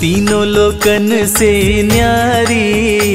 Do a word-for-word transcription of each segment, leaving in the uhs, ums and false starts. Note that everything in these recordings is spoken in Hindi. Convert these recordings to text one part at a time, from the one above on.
तीनों लोकन से न्यारी,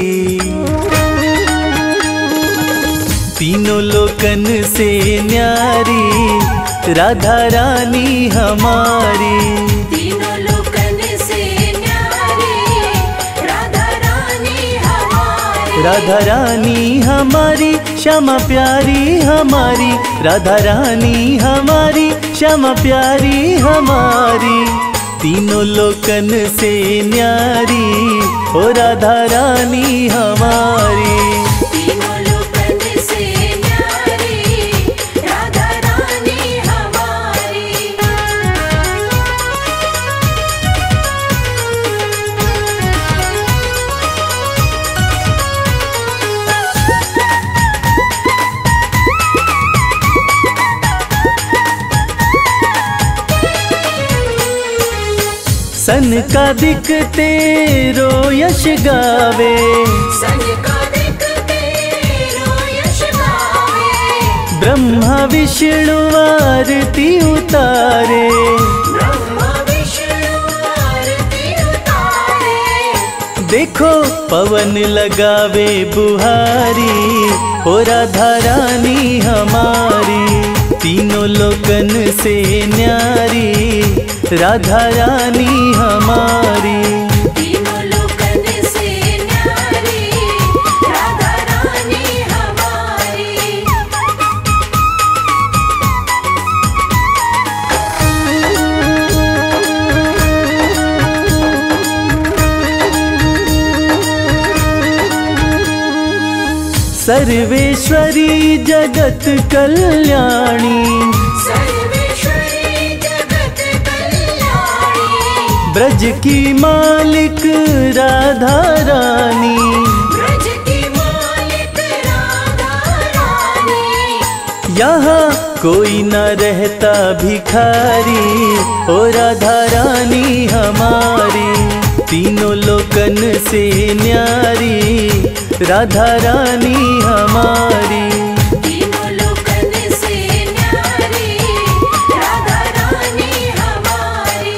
तीनों लोकन से न्यारी राधा रानी हमारी। तीनों लोकन से न्यारी राधा रानी हमारी। राधा रानी हमारी श्यामा प्यारी हमारी, राधा रानी हमारी श्यामा प्यारी हमारी। तीनों लोकन से न्यारी ओ राधा रानी हमारी। तीनों लोकन से न्यारी राधा रानी हमारी। सन का दिखते रो यश गावे, सन का दिखते रो यश गावे। ब्रह्मा विष्णु आरती उतारे, ब्रह्मा विष्णु आरती उतारे। देखो पवन लगावे बुहारी ओ राधा रानी हमारी। तीनों लोकन से न्यारी राधा रानी हमारी। तीनों लोकन से न्यारी राधा रानी हमारी। सर्वेश्वरी जगत कल्याणी, सर्वेश्वरी जगत कल्याणी। ब्रज की मालिक राधा रानी। ब्रज की मालिक राधा रानी। यहाँ कोई न रहता भिखारी ओ राधा रानी हमारी। तीनों लोकन से न्यारी राधा रानी हमारी। तीनों लोकन से न्यारी राधा रानी हमारी।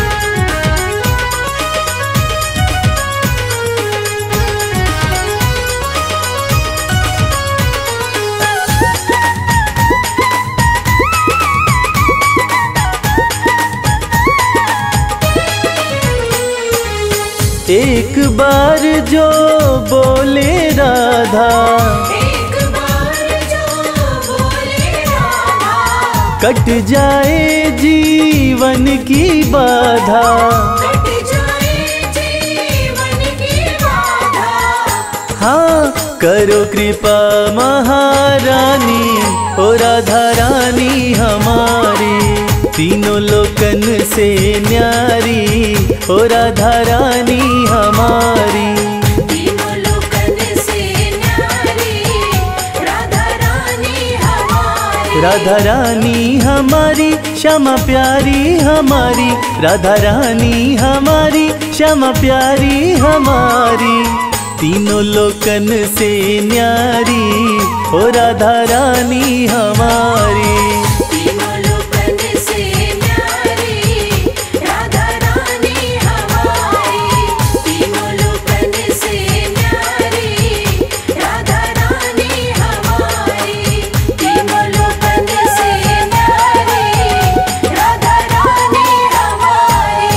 एक बार जो बोले राधा, एक बार जो बोले राधा। कट जाए जीवन की बाधा। कट जाए जीवन की बाधा। हाँ करो कृपा महारानी ओ राधा रानी हमारी। तीनों लोकन से न्यारी ओ राधा रानी हमारी। तीनों लोकन से न्यारी राधा रानी हमारी। राधा रानी हमारी श्यामा प्यारी हमारी, राधा रानी हमारी श्यामा प्यारी हमारी। तीनों लोकन से न्यारी ओ राधा रानी हमारी। तीनों लोकन से न्यारी राधा रानी हमारी। तीनों लोकन से न्यारी राधा रानी हमारी। तीनों लोकन से न्यारी राधा रानी हमारी।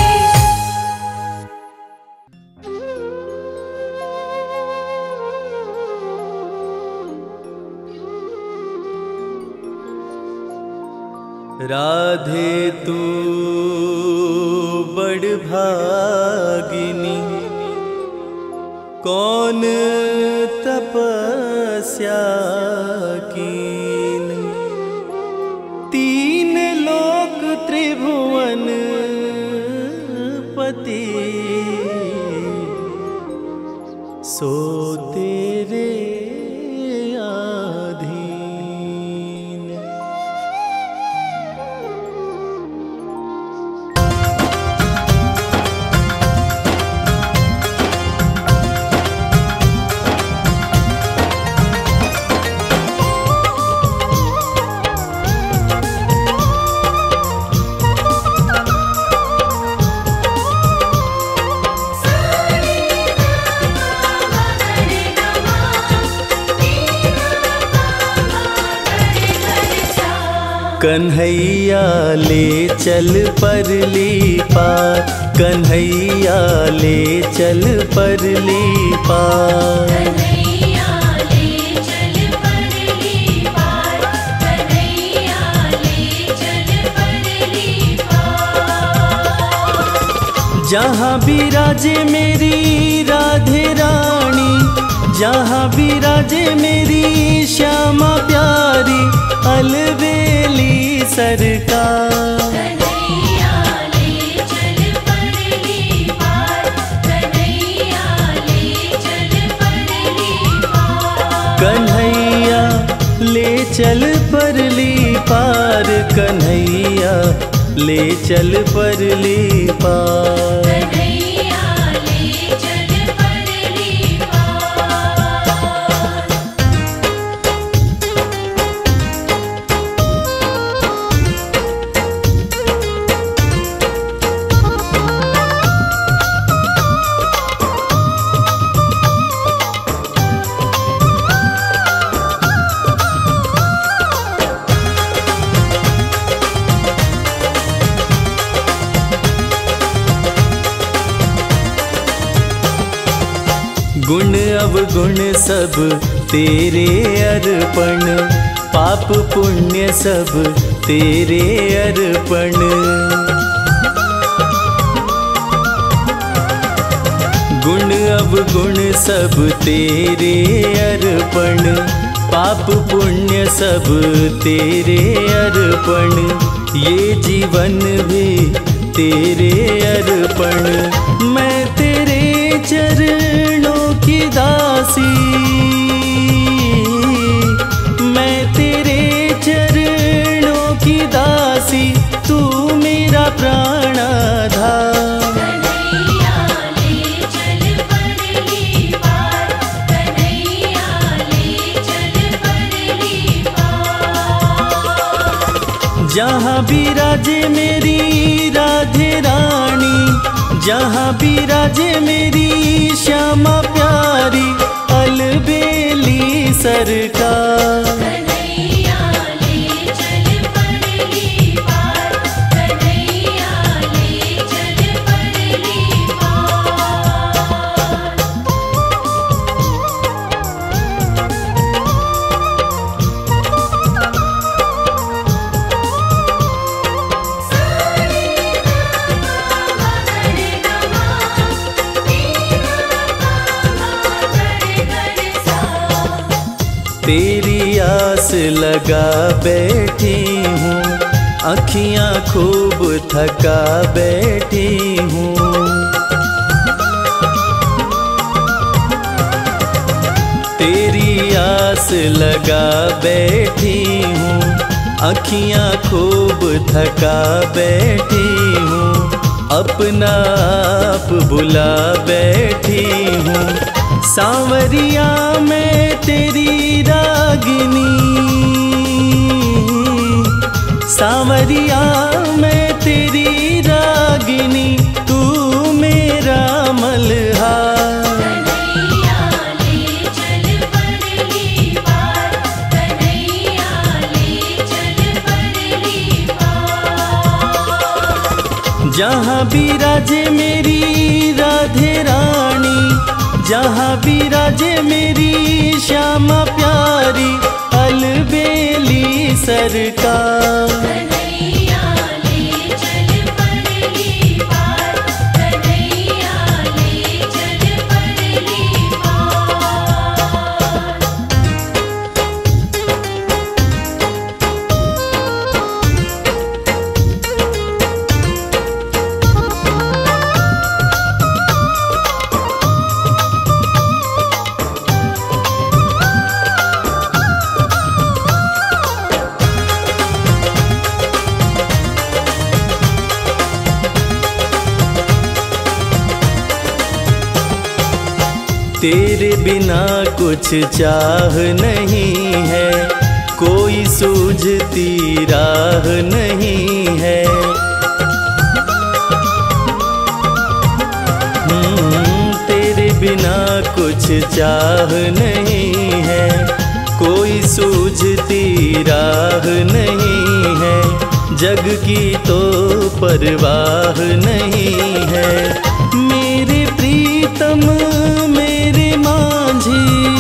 राधे तू बड़ भागिनी, कौन तपस्या कीन। तीन लोक त्रिभुवन पति, सो तेरे आधीन। कन्हैया ले चल परली पार, कन्हैया ले चल परली पार। कन्हैया ले चल परली पार, कन्हैया ले चल परली पार। जहाँ विराजे मेरी राधे रानी, जहाँ विराजे मेरी श्यामा प्यारी, अलबेली सरकार। कन्हैया ले चल परली पार, कन्हैया ले चल परली पार। कन्हैया ले चल परली पार, कन्हैया ले चल परली पार। कन्हैया ले चल परली पार। गुण अवगुण सब तेरे अर्पण, पाप पुण्य सब तेरे अर्पण। गुण अवगुण सब तेरे अर्पण, पाप पुण्य सब तेरे अर्पण। ये जीवन भी तेरे अर्पण, मैं तेरे चरणों की दासी, मैं तेरे चरणों की दासी, तू मेरा प्राणाधार। कन्हैया ले चल परली पार, कन्हैया ले चल परली पार। जहाँ विराजे मेरी राधे रानी, जहाँ विराजे मेरी श्यामा प्यारी, अलबेली सरकार। कन्हैया ले चल परली पार, कन्हैया ले चल परली पार। तेरी आस लगा बैठी हूँ, अखियाँ खूब थका बैठी हूँ। तेरी आस लगा बैठी हूँ, अखियाँ खूब थका बैठी हूँ। अपना आप बुला बैठी हूँ, सांवरिया मैं तेरी रागिनी, सांवरिया मैं तेरी रागिनी, तू मेरा मल्हार। कन्हैया ले चल परली पार, कन्हैया ले चल परली पार। जहाँ विराजे मेरी राधे रानी, जहाँ विराजे मेरी श्यामा प्यारी, अलबेली सरकार। कन्हैया ले चल परली पार, कन्हैया ले चल परली पार। तेरे बिना कुछ चाह नहीं है, कोई सूझती राह नहीं है। हम्म, तेरे बिना कुछ चाह नहीं है, कोई सूझती राह नहीं है, जग की तो परवाह नहीं है। मेरे प्रीतम मेरे मांझी,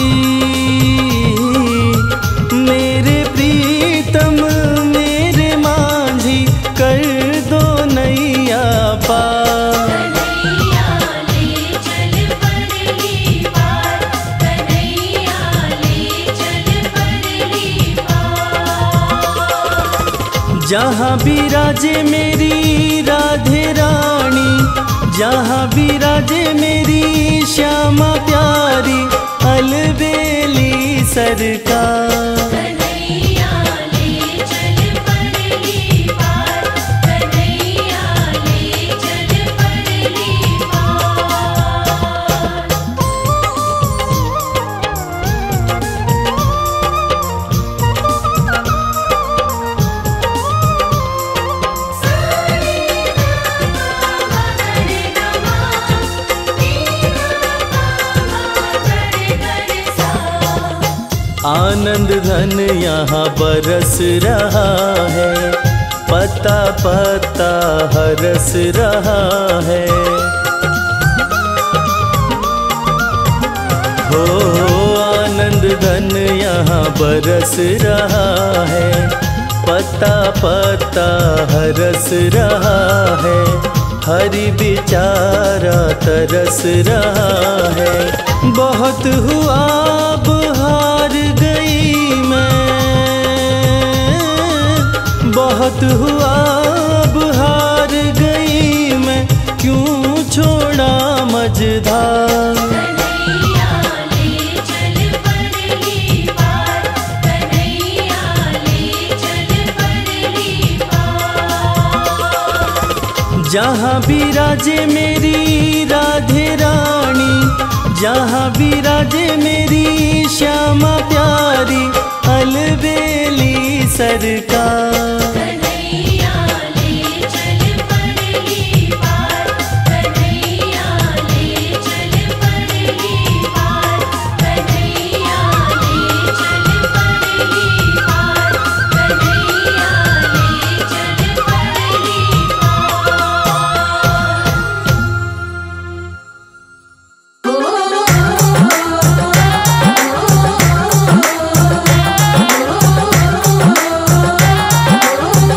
मेरे प्रीतम मेरे मांझी, कर दो नैया पार। कन्हैया ले चल परली पार, कन्हैया ले चल परली पार। जहाँ विराजे मेरी राधे रानी, जहाँ विराजे मेरी श्यामा प्यारी, अलबेली सरकार। कन्हैया ले चल परली पार, कन्हैया ले चल परली पार। आनंद धन यहाँ बरस रहा है, पता पता हरस रहा है। हो आनंद धन यहाँ बरस रहा है, पता पता हरस रहा है। हरि बेचारा तरस रहा है। बहुत हुआ अब हार गई मैं, बहुत हुआ अब हार गई मैं, क्यों छोड़ा मझधार। कन्हैया ले चल परली पार, कन्हैया ले चल परली पार। जहाँ विराजे मेरी राधे रानी, जहाँ विराजे मेरी श्यामा प्यारी, अलबेली सरकार। कन्हैया ले चल परली पार, कन्हैया ले चल परली पार, कन्हैया ले चल परली पार, कन्हैया ले चल परली पार।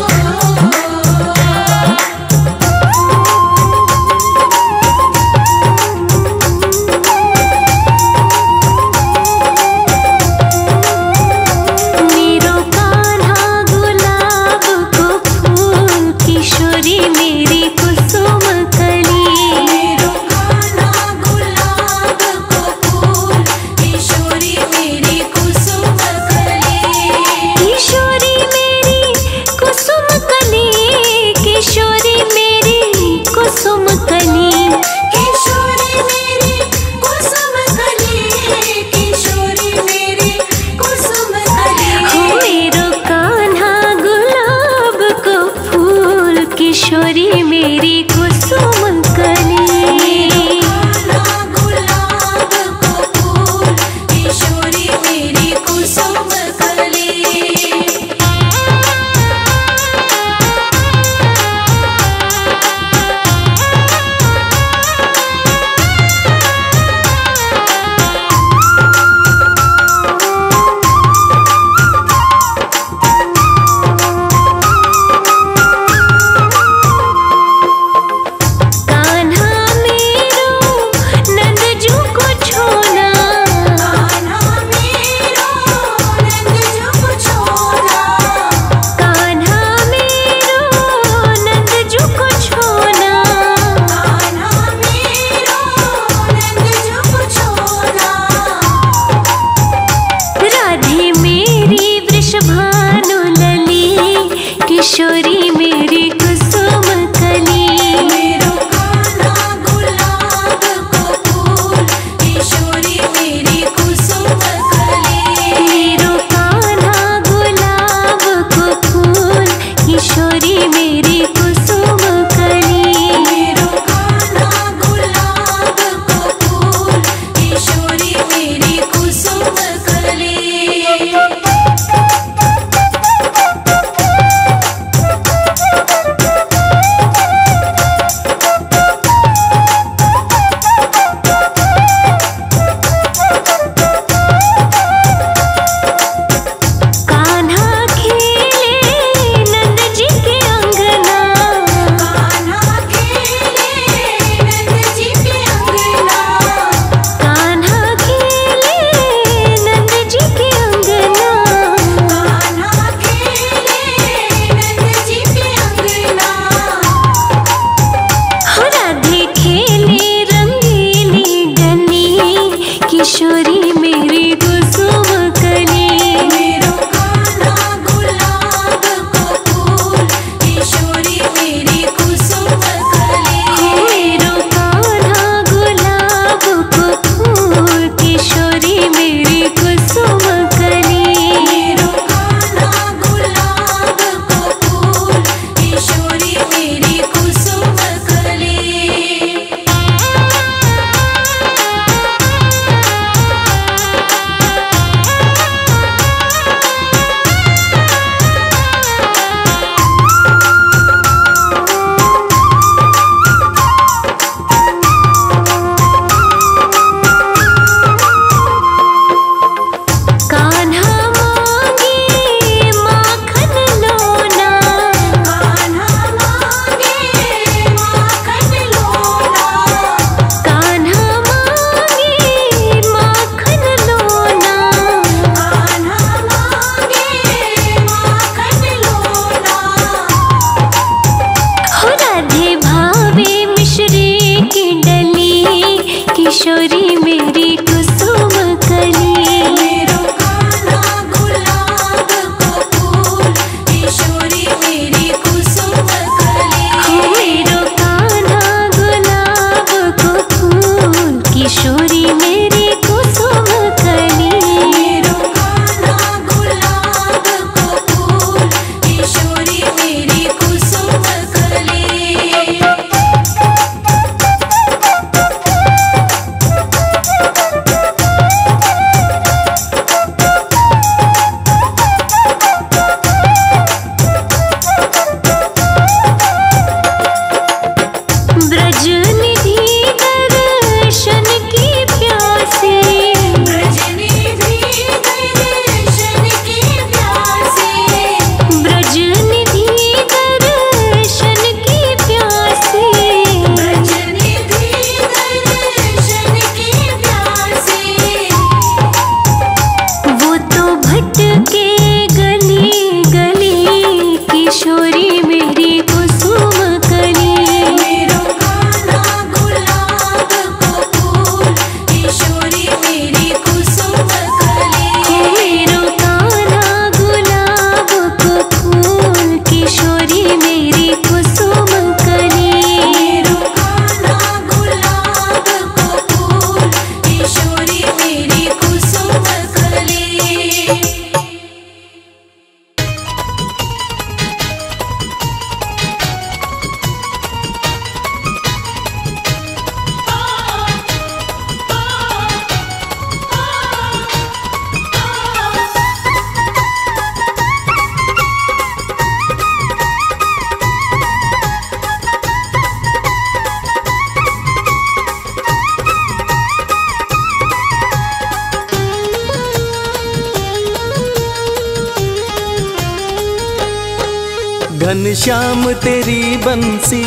घनश्याम तेरी बंसी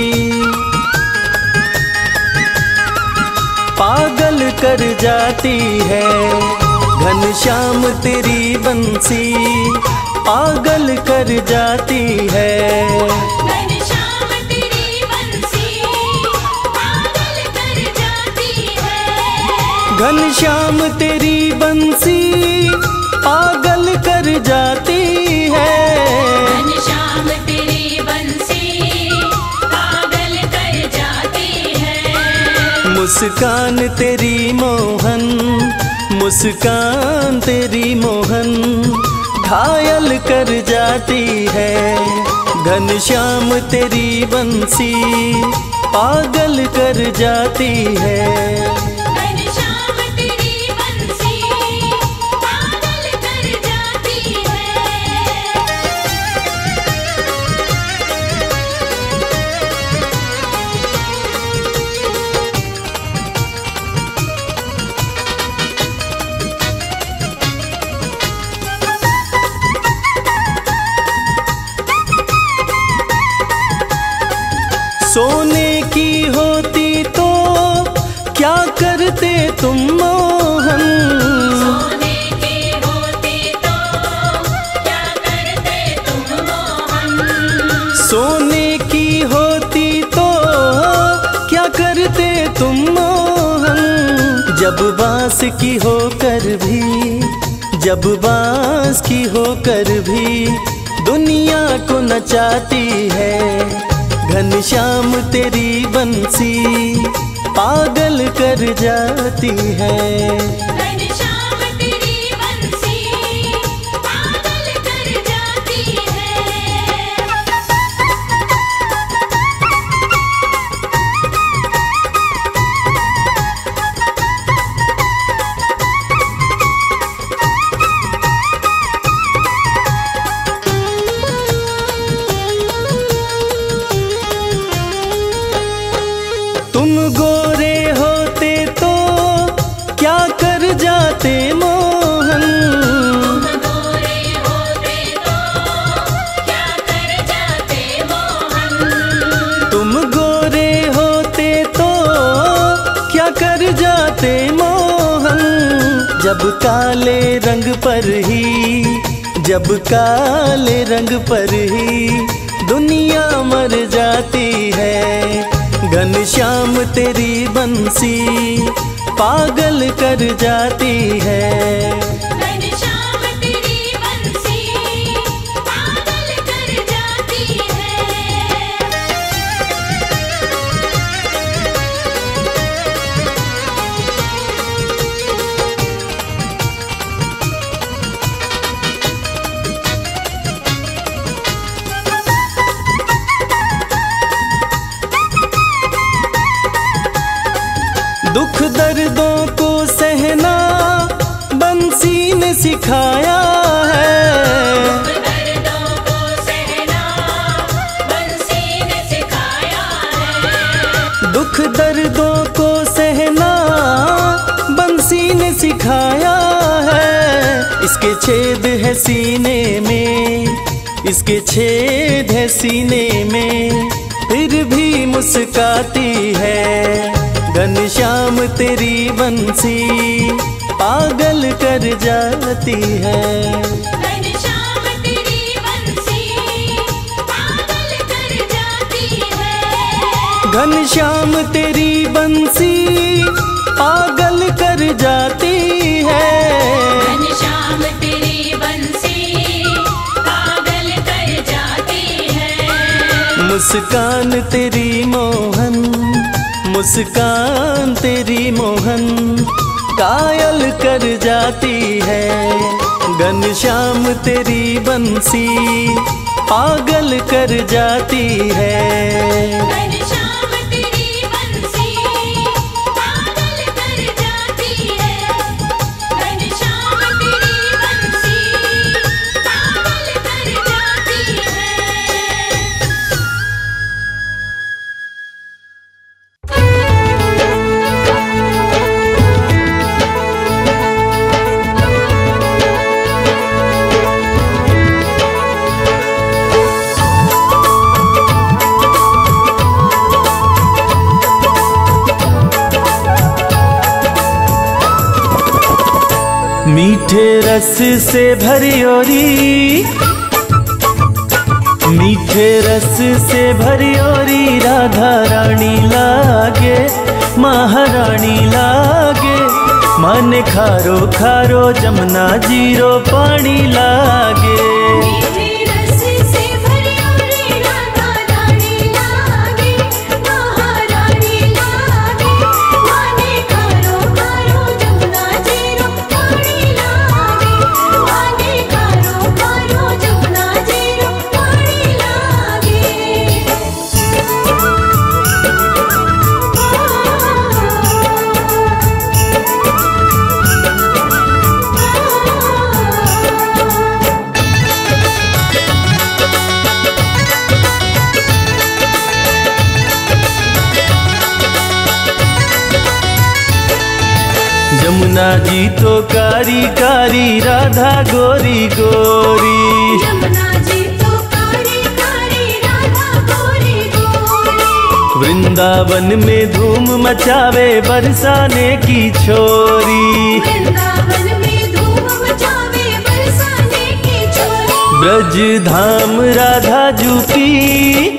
पागल कर जाती है। घनश्याम तेरी बंसी पागल कर जाती है। घनश्याम तेरी बंसी पागल कर जाती है। घनश्याम तेरी बंसी पागल कर जाती है। घनश्याम तेरी बंसी पागल कर जाती है। मुस्कान तेरी मोहन मुस्कान तेरी मोहन घायल कर जाती है। घनश्याम तेरी बंसी पागल कर जाती है। घनश्याम तेरी बंसी पागल कर जाती है। सोने की होती तो क्या करते तुम मोहन। सोने की होती तो क्या करते तुम मोहन। सोने की होती तो क्या करते तुम मोहन। जब बांस की होकर भी जब बांस की होकर भी दुनिया को नचाती है। घनश्याम तेरी बंसी पागल कर जाती है। घनश्याम तेरी बंसी पागल कर जाती है। तुम गोरे होते तो क्या कर जाते मोहन। तुम गोरे होते तो क्या कर जाते मोहन। तुम गोरे होते तो क्या कर जाते मोहन। जब काले रंग पर ही जब काले रंग पर ही दुनिया मर जाती है। घनश्याम तेरी बंसी पागल कर जाती है। घनश्याम तेरी बंसी पागल कर जाती है। दुख दर्दों को सहना बंसी ने सिखाया है। दर्दों को सहना बंसी ने सिखाया है। सीने में, इसके छेद है सीने में, फिर भी मुस्काती है। घनश्याम तेरी बंसी पागल कर जाती है। घनश्याम तेरी बंसी पागल कर जाती है। घनश्याम तेरी बंसी पागल कर जाती है। घनश्याम तेरी बंसी पागल कर जाती है। मुस्कान तेरी मोहन, मुस्कान तेरी मोहन कायल कर जाती है। घनश्याम तेरी बंसी पागल कर जाती है। घनश्याम तेरी बंसी पागल कर जाती है। घनश्याम तेरी बंसी पागल कर जाती है। मीठे रस से भरी ओरी, मीठे रस से भरी ओरी राधा रानी लागे, महारानी लागे। माने खारो खारो जमुना जीरो पानी लागे। मीठे रस से भरी ओरी राधा रानी लागे, महारानी लागे। माने खारो खारो जमुना जीरो पानी लागे। माने खारो खारो जमुना जीरो पानी लागे। जमुना जी तो कारी कारी राधा गोरी गोरी। जमुना जी तो कारी कारी राधा गोरी गोरी। वृंदावन में धूम मचावे बरसाने की छोरी। वृंदावन में धूम मचावे बरसाने की छोरी। ब्रज धाम राधा जू की,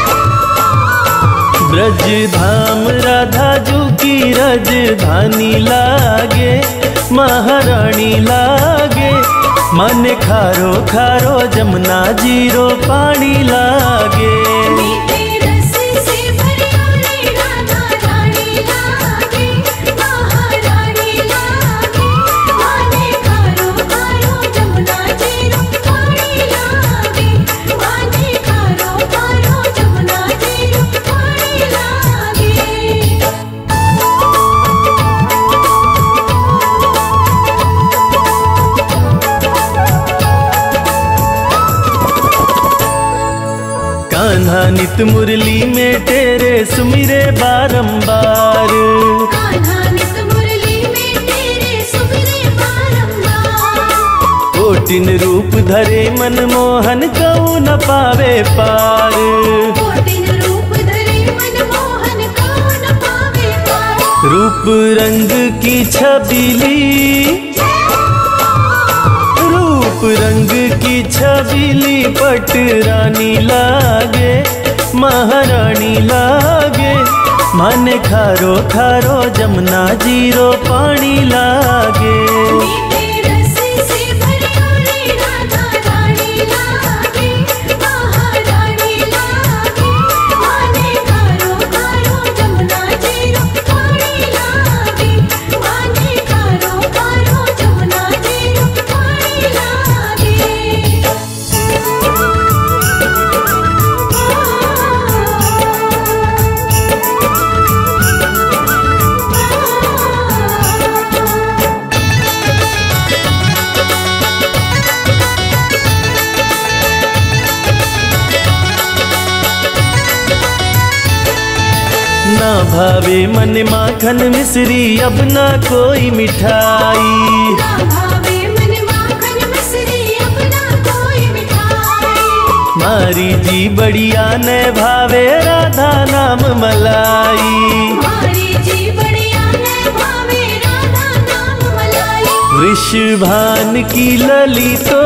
ब्रज धाम राधा जू की राजधानी लागे, महारानी लागे। मन खारो खारो जमुना जीरो पानी लागे। मीठे रस से भरी ओरी राधा रानी लागे, महारानी लागे। माने खारो खारो जमुना जीरो पानी लागे। माने खारो खारो जमुना जीरो पानी लागे। कान्हा नित मुरली में तेरे सुमिरे बारंबार। कान्हा नित मुरली में तेरे सुमिरे बारंबार। कोटिन रूप धरे मनमोहन कऊ न पावे पार। कोटिन रूप धरे मनमोहन कऊ न पावे पार। रूप रंग की छबीली, रूप रंग की छबीली पट रानी लागे, महारानी लागे। माने खारो खारो जमुना जीरो पानी लागे। मीठे रस से भरी ओरी राधा रानी लागे, महारानी लागे। माने खारो खारो जमुना जीरो पानी लागे। माने खारो खारो जमुना जीरो पानी लागे। ना भावे मन माखन मिश्री अब ना कोई मिठाई। ना भावे मन माखन मिश्री अब मारी जी बढ़िया ने भावे राधा नाम मलाई। मारी जी बढ़िया ने भावे राधा नाम मलाई। वृषभान की ललितो,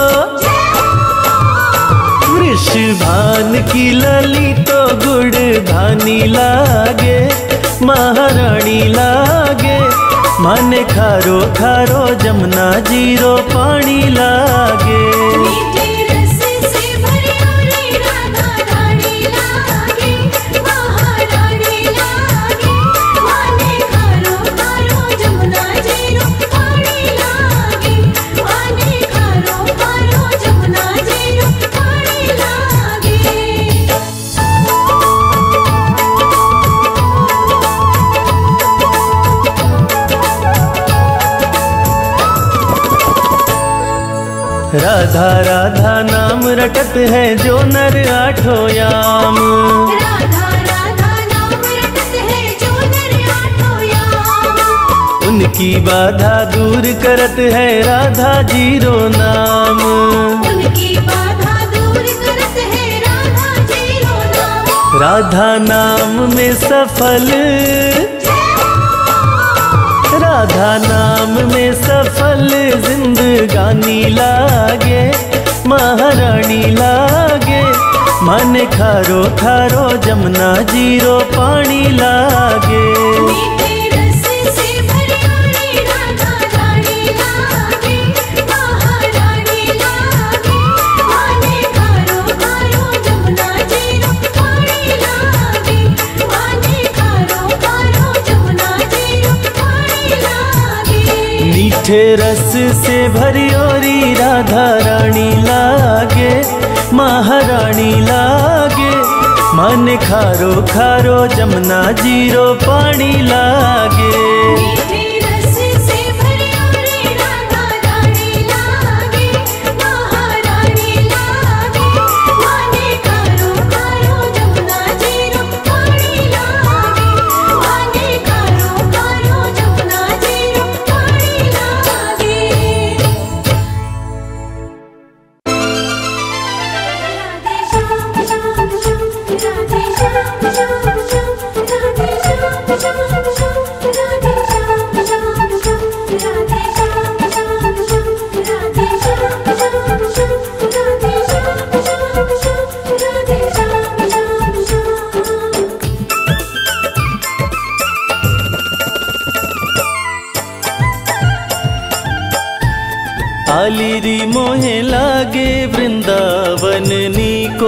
वृषभान की ललितो गुड़ धानी लागे, महारानी लागे। माने खारो खारो जमुना जीरो पानी लागे। मीठे रस से भरी राधा रानी लागे, महारानी लागे। माने खारो खारो जमुना जीरो पानी लागे। माने खारो खारो जमुना जीरो पानी लागे। राधा राधा नाम रटत है जो नर आठों याम। राधा राधा नाम रटत है जो नर आठों याम। उनकी बाधा दूर करत है राधा जीरो नाम। उनकी बाधा दूर करत है राधा जीरो नाम। राधा नाम में सफल, राधा नाम में सफल जिंदगानी लागे, महारानी लागे। माने खारो खारो जमुना जीरो पानी लागे। मीठे रस से भरी राधा रानी लागे, महारानी लागे। माने खारो खारो जमुना जीरो पानी लागे। माने खारो खारो जमुना जीरो पानी लागे। मीठे रस से भरी ओरी राधा रानी लागे, महारानी लागे। माने खारो खारो जमुना जीरो पानी लागे। मीठे रस से भरी राधा रानी लागे, महारानी लागे। माने खारो खारो जमुना जीरो पानी लागे। माने खारो खारो जमुना जीरो पानी लागे। राधे श्याम श्याम श्याम, राधे श्याम श्याम श्याम, राधे श्याम श्याम श्याम, राधे श्याम श्याम श्याम, राधे श्याम श्याम श्याम, राधे श्याम श्याम श्याम, राधे श्याम श्याम श्याम, राधे श्याम श्याम श्याम। आलिरी मोहे लागे वृंदावन नीको,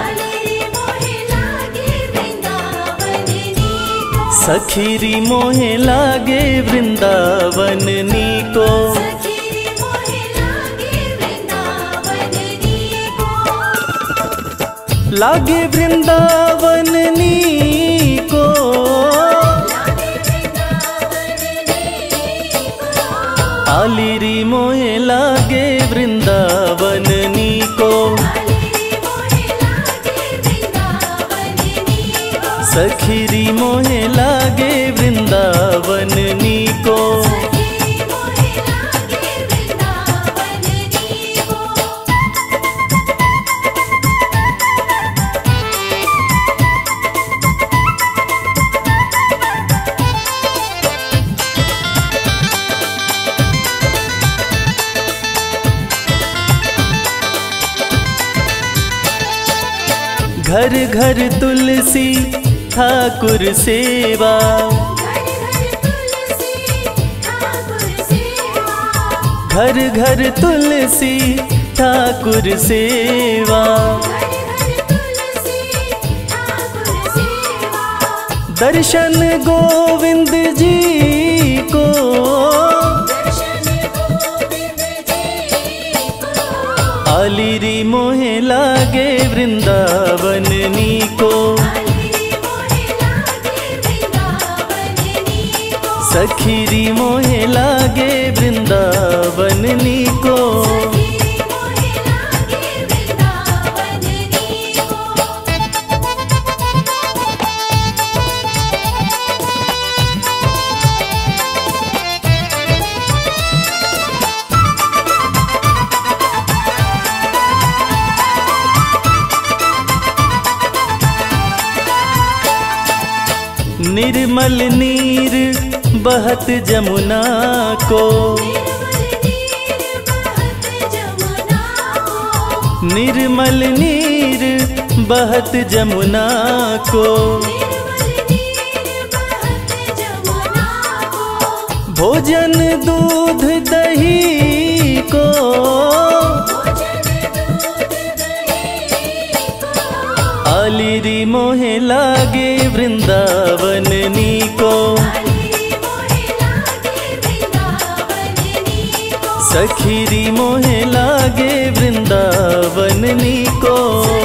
सखीरी मोहे लागे वृंदावन नीको। लागे वृंदावन नीको, आलिरी मोहे लागे वृंदावन नीको। सखीरी मोहे लागे वृंदावन नीको। घर घर तुलसी ठाकुर सेवा, घर घर तुलसी ठाकुर सेवा। दर्शन गोविंद जी को, आलिरी मोहे लागे वृंदावन नीको। सखीरी मोहे लागे वृंदावन नीको। निर्मल नीर बहत जमुना को, निर्मल नीर बहत जमुना को, भोजन दूध दही को, आलिरी मोहे लागे वृंदावन नी को, सखीरी मोहे लागे वृंदावन नी को।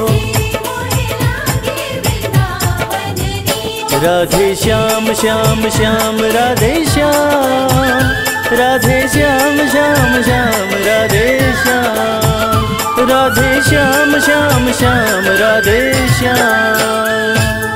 राधे श्याम श्याम श्याम राधे श्याम, राधे श्याम श्याम श्याम राधे श्याम, राधे श्याम श्याम श्याम राधे श्याम।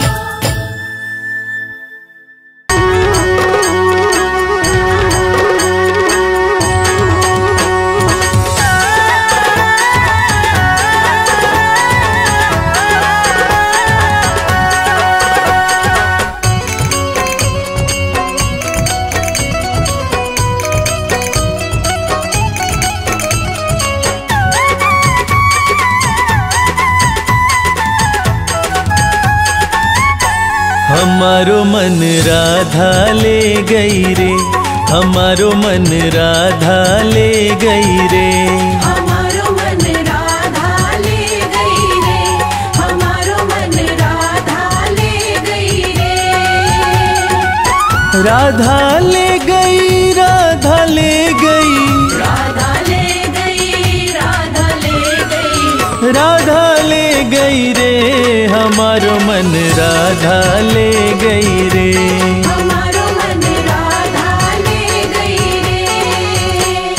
हमारो मन राधा ले गई रे, हमारो मन राधा ले गई रे, हमारो मन राधा ले गई रे, हमारो मन राधा ले गई रे। राधा ले गई, राधा ले गई, राधा ले गई, राधा ले गई, राधा ले गई रे, हमारो मन राधा ले गई रे, हमारो मन राधा ले गई रे।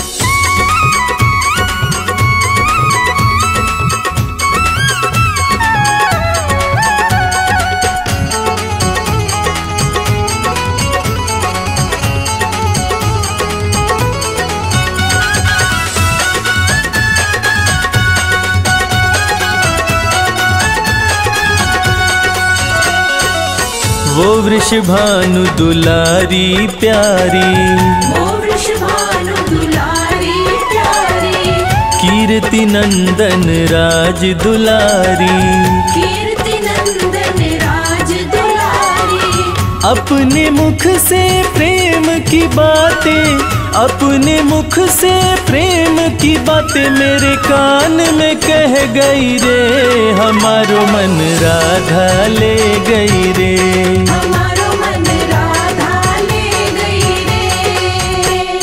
वो वृषभानु दुलारी प्यारी, वो वृषभानु दुलारी प्यारी, कीर्ति नंदन राज दुलारी, कीर्ति नंदन राज दुलारी। अपने मुख से प्रेम की बातें, अपने मुख से प्रेम की बातें मेरे कान में कह गई रे, हमारो मन राधा ले गई रे, हमारो मन राधा ले गई रे।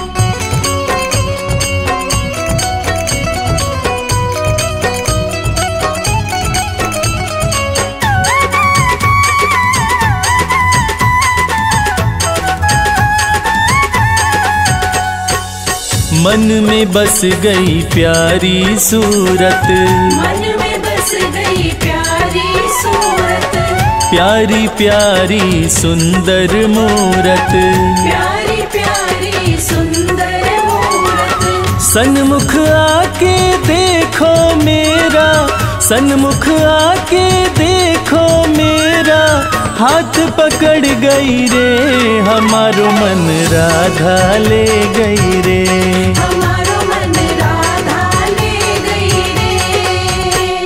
मन में बस गई प्यारी सूरत, मन में बस गई प्यारी सूरत, प्यारी प्यारी सुंदर मूरत, प्यारी प्यारी सुंदर मूरत। सन्मुख आके देखो मेरा, सन्मुख आके देखो मेरा, हाथ पकड़ गई रे, हमारो मन राधा ले गई रे, हमारो मन राधा ले गई रे।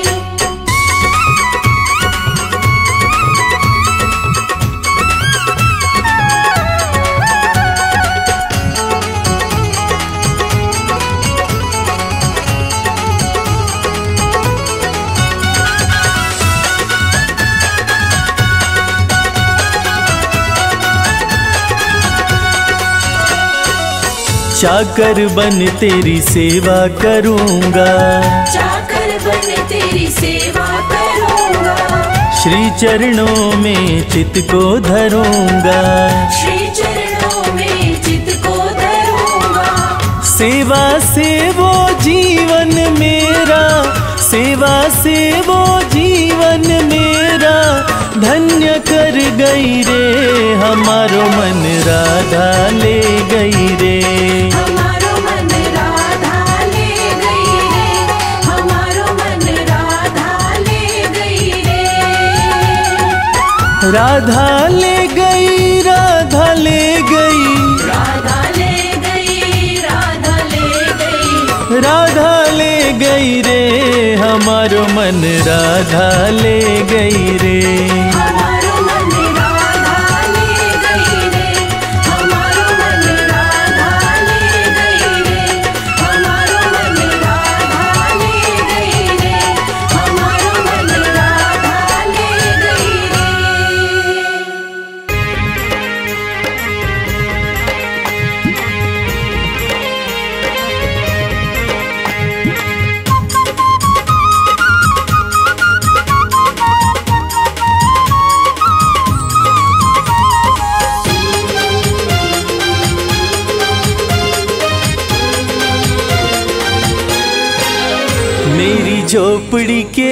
चाकर बन तेरी सेवा करूँगा, चाकर बन तेरी सेवा करूँगा, श्री चरणों में चित को धरूँगा, श्री चरणों में चित को धरूँगा। सेवा से वो जीवन मेरा, सेवा से वो जीवन मेरा धन्य कर गई रे, हमारो मन राधा ले गई रे, हमारो मन राधा ले गई रे, हमारो मन राधा ले गई रे। राधा ले गई राधा ले गई राधा ले गई राधा ले गई राधा ले गई रे हमारो मन राधा ले गई रे हमारो मन राधा ले गई रे हमारो मन राधा ले गई रे हमारो मन राधा ले गई रे हमारो मन राधा ले गई रे। मेरी झोपड़ी के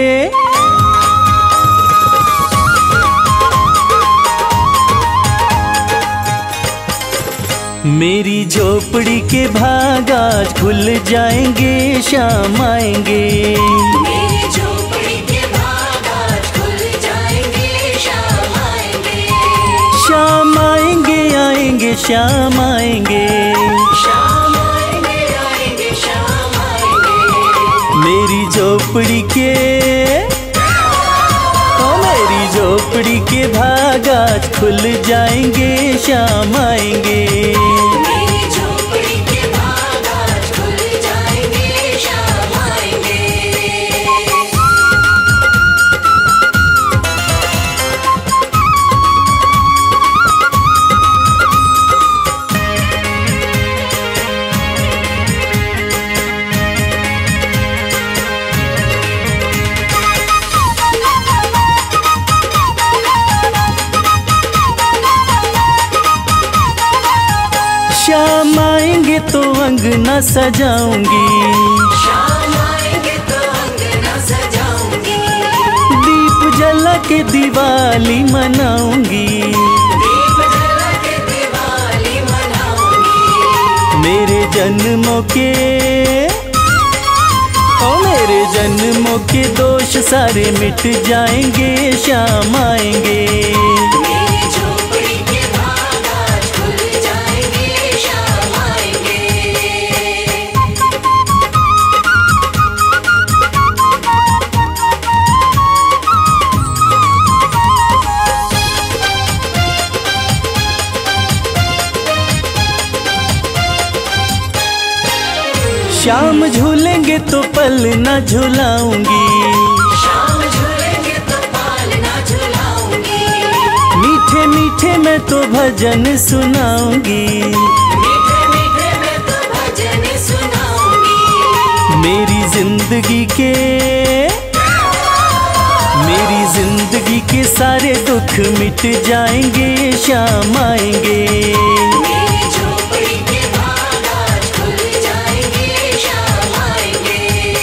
मेरी झोपड़ी के भाग आज खुल जाएंगे शाम आएंगे मेरी झोपड़ी के भाग आज खुल जाएंगे शाम आएंगे शाम आएंगे आएंगे शाम आएंगे शाम आएंगे आएंगे शाम आएंगे मेरी झोपड़ी के ओ मेरी झोपड़ी के भाग आज खुल जाएंगे शाम आएंगे मेरी झोपड़ी के भाग आज खुल जाएंगे शाम आएंगे। शाम आएंगे तो अंगना सजाऊंगी शाम आएंगे तो अंगना सजाऊंगी दीप जला के दिवाली मनाऊंगी दीप जला के दिवाली मनाऊंगी मेरे जन्मों के ओ मेरे जन्मों के दोष सारे मिट जाएंगे शाम आएंगे मेरी झोपड़ी के भाग आज खुल जाएंगे शाम आएंगे। शाम झूलेंगे तो पल न झुलाऊंगी शाम झूलेंगे तो पाल ना झुलाऊंगी मीठे मीठे मैं तो भजन सुनाऊंगी मीठे मीठे मैं तो भजन सुनाऊंगी मेरी जिंदगी के मेरी जिंदगी के सारे दुख मिट जाएंगे शाम आएंगे मेरी झोपड़ी के भाग आज खुल जाएंगे शाम आएंगे।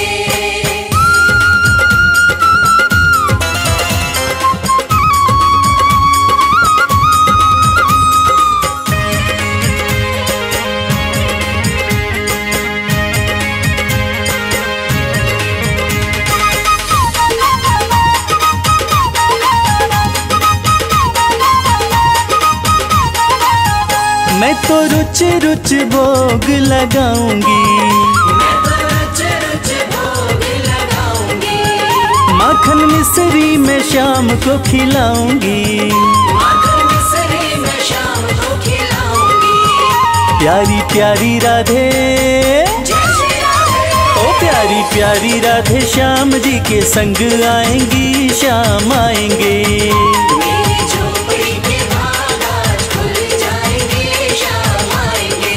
मैं तो रुच रुच भोग लगाऊंगी मैं तो रुच रुच भोग लगाऊंगी माखन मिश्री मैं शाम को खिलाऊंगी माखन मिश्री मैं शाम को खिलाऊंगी प्यारी प्यारी राधे जय श्री राधे ओ प्यारी प्यारी राधे श्याम जी के संग आएंगी शाम आएंगे मेरी झोपड़ी के भाग आज खुल जाएंगे शाम आएंगे।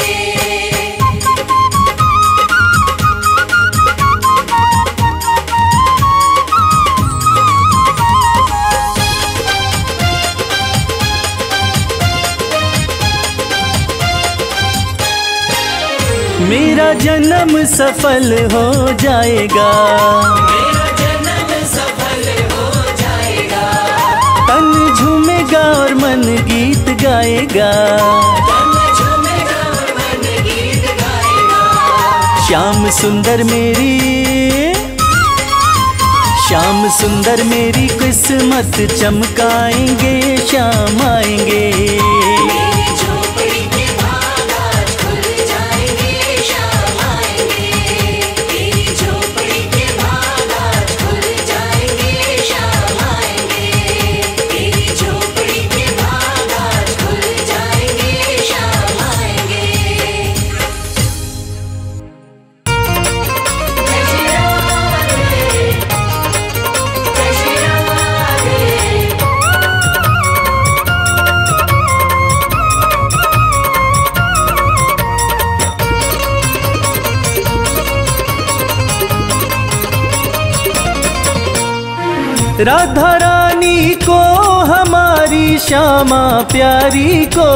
मेरा जन्म सफल हो जाएगा मेरा जन्म सफल हो जाएगा तन झूमेगा और मन गीत गाएगा तन झूमेगा और मन गीत गाएगा श्याम सुंदर मेरी श्याम सुंदर मेरी किस्मत चमकाएंगे, श्याम आएंगे। मेरी झोपड़ी के भाग आज खुल जाएंगे, श्याम आएंगे। मेरी झोपड़ी के भाग आज खुल जाएंगे, श्याम आएंगे। मेरी झोपड़ी के भाग आज खुल जाएंगे, श्याम आएंगे। जय श्री राधे, जय श्री राधे। राधा रानी को हमारी श्यामा प्यारी को,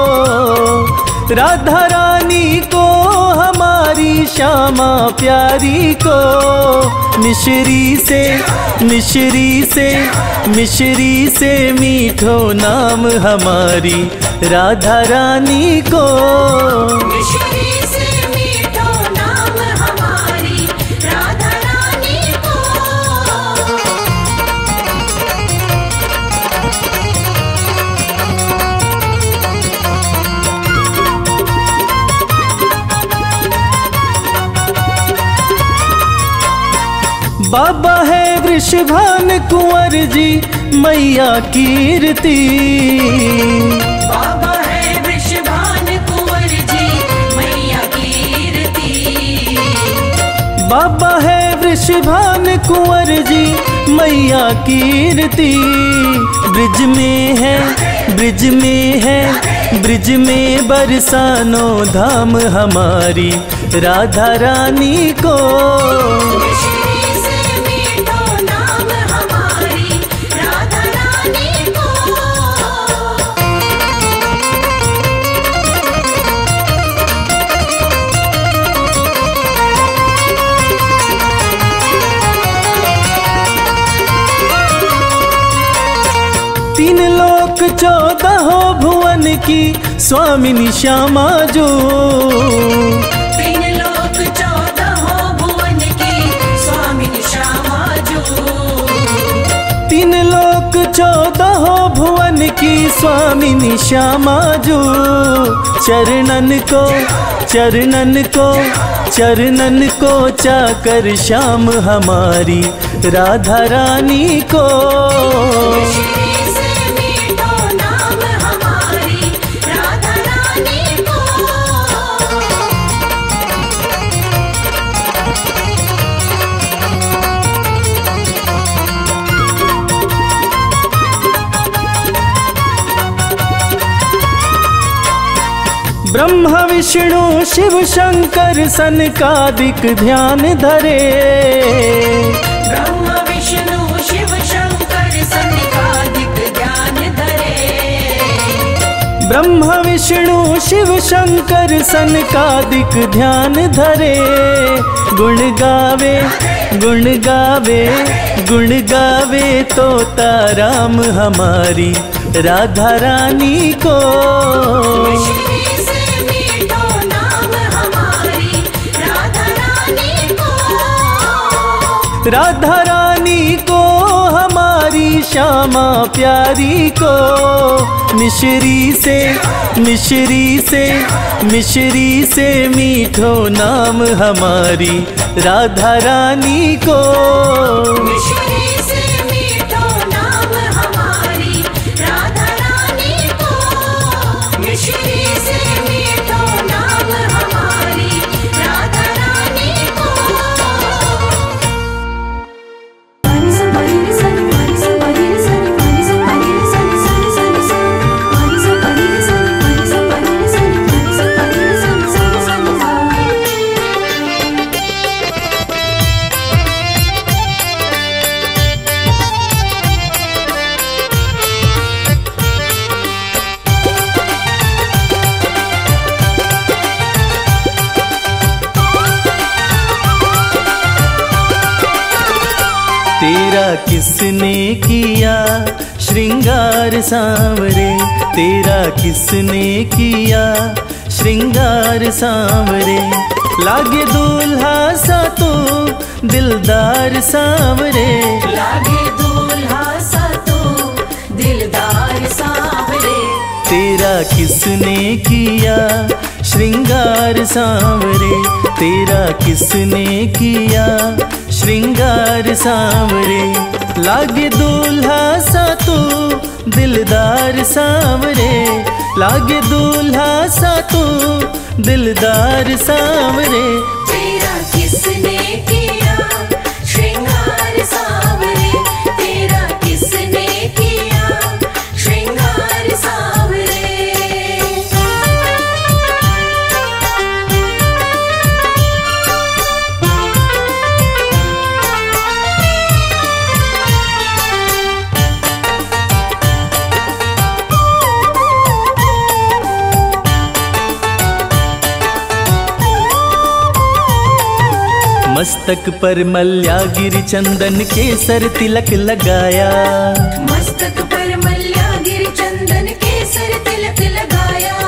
राधा रानी को हमारी श्यामा प्यारी को, मिश्री से मिश्री से मिश्री से मीठो नाम हमारी राधा रानी को। मिश्री से मीठो नाम हमारी राधा रानी को। बाबा है वृषभान कुंवर जी मैया कीर्ति, बाबा है वृषभान कुंवर जी मैया कीर्ति। बाबा है वृषभान कुंवर जी मैया कीर्ति। ब्रिज में है ब्रिज में है ब्रिज में बरसानो धाम हमारी राधा रानी को। मिश्री से मीठो नाम हमारी राधा रानी को। तीन लोक चौदह भुवन की स्वामिनी श्यामा जो, तीन लोक चौदह भुवन की स्वामिनी श्यामा जो। तीन लोक चौदह भुवन की स्वामिनी श्यामा जो। चरणन को चरणन को चरणन को चाकर श्याम हमारी राधा रानी को। मिश्री से मीठो नाम हमारी राधा रानी को। ब्रह्मा विष्णु शिव शंकर सनकादिक ध्यान धरे। ब्रह्मा विष्णु शिव शंकर सनकादिक ध्यान धरे। ब्रह्मा विष्णु शिव शंकर सनकादिक ध्यान धरे। गुण गावे गुण गावे गुण गावे तोता राम हमारी राधा रानी को। मिश्री से मीठो नाम हमारी राधा रानी को। राधा रानी को हमारी श्यामा प्यारी को। मिश्री से मिश्री से मिश्री से मीठो नाम हमारी राधा रानी को। मिश्री से मीठो नाम हमारी राधा रानी को। मिश्री से मीठो नाम हमारी राधा रानी को। पानी से पानी रे सनी, पानी से पानी रे सनी, पानी से पानी रे सनी, सनी सनी सा। पानी से पानी रे सनी, पानी से पानी रे सनी, पानी से पानी रे सनी, सनी सनी सा। तेरा किसने किया श्रृंगार सांवरे, तेरा किसने किया श्रृंगार सांवरे। लागे दूल्हा सा तू दिलदार सांवरे। लागे दूल्हा सा तू दिलदार सांवरे। तेरा किसने किया श्रृंगार सांवरे। तेरा किसने किया श्रृंगार सांवरे। लागे दूल्हा सा तू दिलदार सांवरे। लागे दूल्हा सा तू दिलदार सांवरे। तेरा किसने किया श्रृंगार सांवरे। तेरा किसने किया श्रृंगार सांवरे। मस्तक पर मल्यागिरी चंदन केसर तिलक लगाया। मस्तक पर मल्यागिरी चंदन केसर तिलक लगाया।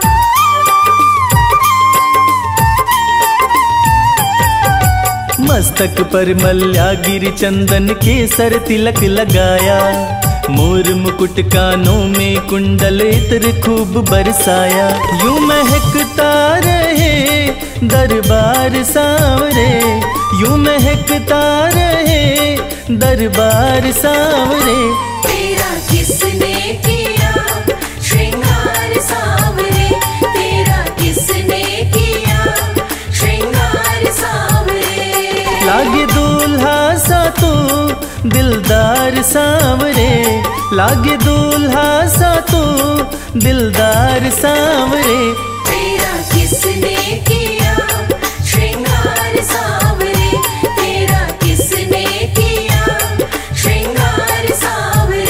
मस्तक पर मल्यागिरी चंदन केसर तिलक लगाया। मोर मुकुट कानों में कुंडल इत्र खूब बरसाया। यूं महकता रहे दरबार सांवरे। यूं महकता रहे दरबार सांवरे। तेरा किसने किया श्रृंगार सांवरे। तेरा किसने किया श्रृंगार सांवरे। लागे दूल्हा सा तू दिलदार सांवरे। लागे दूल्हा सा तू दिलदार सांवरे। तेरा किसने किया श्रृंगार सांवरे। तेरा किसने किया श्रृंगार सांवरे।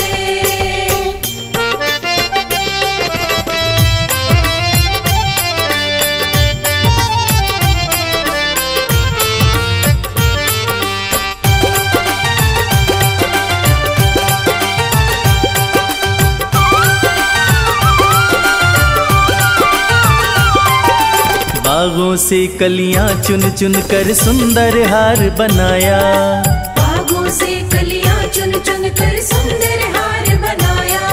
बागों से कलियां चुन चुन कर सुंदर हार बनाया। बागों से कलियां चुन चुन कर सुंदर हार बनाया।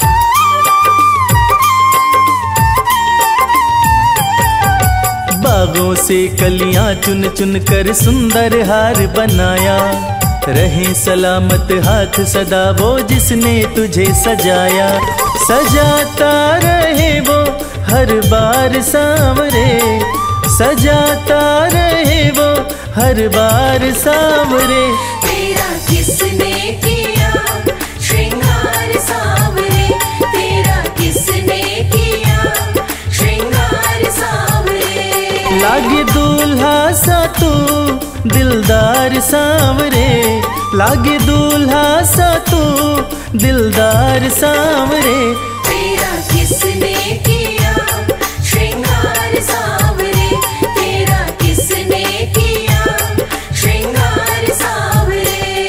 बागों से कलियां चुन चुन कर सुंदर हार बनाया। रहे सलामत हाथ सदा वो जिसने तुझे सजाया। सजाता रहे वो हर बार सांवरे। सजाता रहे वो हर बार सांवरे। तेरा किसने किया श्रृंगार सांवरे। तेरा किसने किया श्रृंगार सांवरे। लागे दूल्हा सा तू दिलदार सांवरे। लागे दूल्हा सा तू दिलदार सांवरे। तेरा किसने किया श्रृंगार सांवरे। तेरा किसने किया श्रृंगार सांवरे।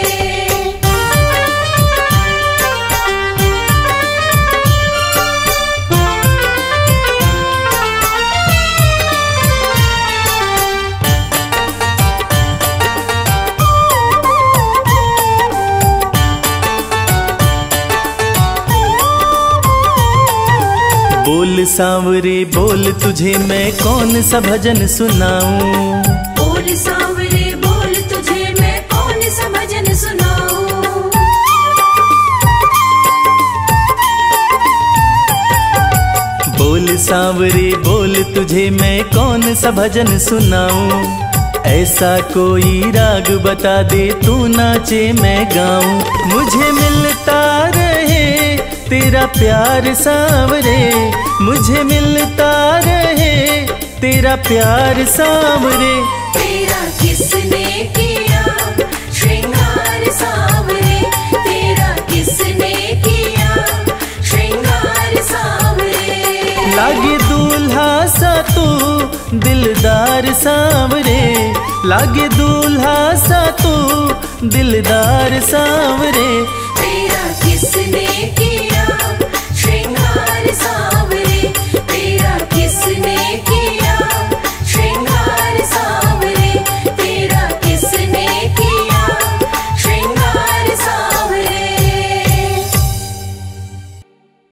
बोल सांवरे बोल तुझे मैं कौन सा भजन सुनाऊं। बोल सांवरे बोल तुझे मैं कौन सा भजन सुनाऊं। बोल सांवरे बोल तुझे मैं कौन सा भजन सुनाऊं। ऐसा कोई राग बता दे तू नाचे मैं गाऊं। मुझे मिलता रहे तेरा प्यार सांवरे। मुझे मिलता रहे तेरा प्यार सांवरे। तेरा किसने किया श्रृंगार सांवरे। तेरा किसने किया श्रृंगार सांवरे। लागे दूल्हा सा तू दिलदार सांवरे। लागे दूल्हा सा तू दिलदार सांवरे। तेरा किसने किया श्रृंगार सांवरे। तेरा किस सजने की